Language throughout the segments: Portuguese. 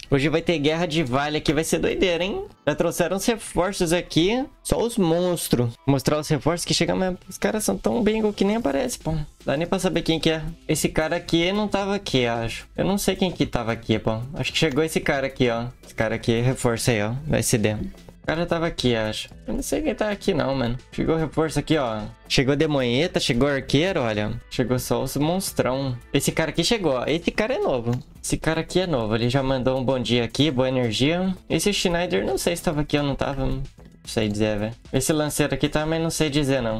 Hoje vai ter guerra de vale aqui, vai ser doideira, hein? Já trouxeram os reforços aqui. Só os monstros. Vou mostrar os reforços que chegam, mas os caras são tão bingo que nem aparece, pô. Dá nem pra saber quem que é. Esse cara aqui não tava aqui, acho. Eu não sei quem que tava aqui, pô. Acho que chegou esse cara aqui, ó. Esse cara aqui, reforço aí, ó. Do SD. O cara tava aqui, acho. Eu não sei quem tá aqui não, mano. Chegou reforço aqui, ó. Chegou demonheta, chegou arqueiro, olha. Chegou só os monstrão. Esse cara aqui chegou, ó. Esse cara é novo. Esse cara aqui é novo. Ele já mandou um bom dia aqui, boa energia. Esse Schneider, não sei se tava aqui ou não tava. Não sei dizer, velho. Esse lanceiro aqui também não sei dizer, não.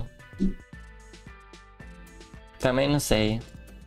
Também não sei.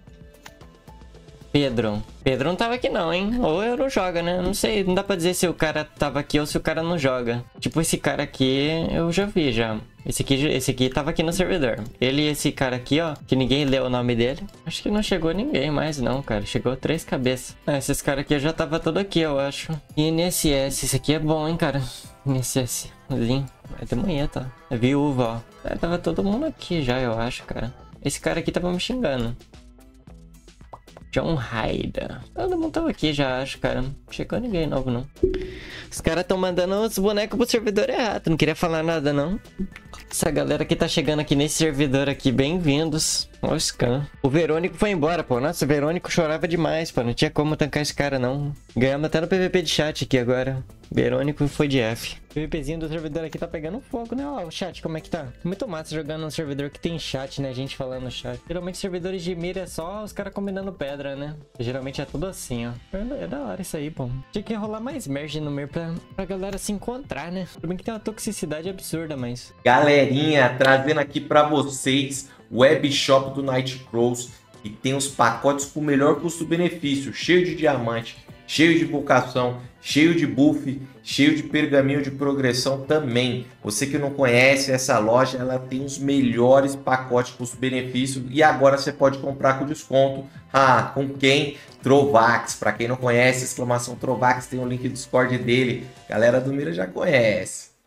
Pedro. Pedro não tava aqui não, hein? Ou eu não joga, né? Não sei, não dá pra dizer se o cara tava aqui ou se o cara não joga. Tipo, esse cara aqui eu já vi já. Esse aqui tava aqui no servidor. Ele e esse cara aqui, ó, que ninguém leu o nome dele. Acho que não chegou ninguém mais não, cara. Chegou 3 cabeças. Ah, esses caras aqui já tava tudo aqui, eu acho. INSS, esse aqui é bom, hein, cara. INSS. É de manhã, tá? É viúva, ó. É, tava todo mundo aqui já, eu acho, cara. Esse cara aqui tava me xingando. John Hyde. Todo mundo tava aqui já, acho, cara. Não chegou ninguém novo, não. Os caras tão mandando os bonecos pro servidor errado. Não queria falar nada, não. Essa galera que tá chegando aqui nesse servidor aqui, bem-vindos. Olha o scan. O Verônico foi embora, pô. Nossa, o Verônico chorava demais, pô. Não tinha como tancar esse cara, não. Ganhamos até no PVP de chat aqui agora. Verônico foi de F. O PVPzinho do servidor aqui tá pegando fogo, né? Ó, o chat, como é que tá? Muito massa jogando num servidor que tem chat, né? Gente falando no chat. Geralmente servidores de mira é só os caras combinando pedra, né? Geralmente é tudo assim, ó. É da hora isso aí, pô. Tinha que rolar mais merge no meio pra galera se encontrar, né? Tudo bem que tem uma toxicidade absurda, mas... Galerinha, trazendo aqui pra vocês o webshop do Nightcrawls, que tem os pacotes com o melhor custo-benefício, cheio de diamante, cheio de invocação, cheio de buff, cheio de pergaminho de progressão também. Você que não conhece essa loja, ela tem os melhores pacotes custo-benefício e agora você pode comprar com desconto. Ah, com quem? Trovax. Para quem não conhece, exclamação Trovax, tem o link do Discord dele. Galera do Mira já conhece.